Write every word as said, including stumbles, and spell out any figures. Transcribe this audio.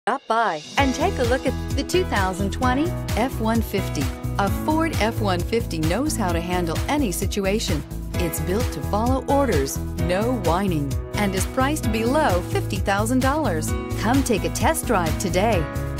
Stop by and take a look at the two thousand twenty F one fifty. A Ford F one fifty knows how to handle any situation. It's built to follow orders, no whining, and is priced below fifty thousand dollars. Come take a test drive today.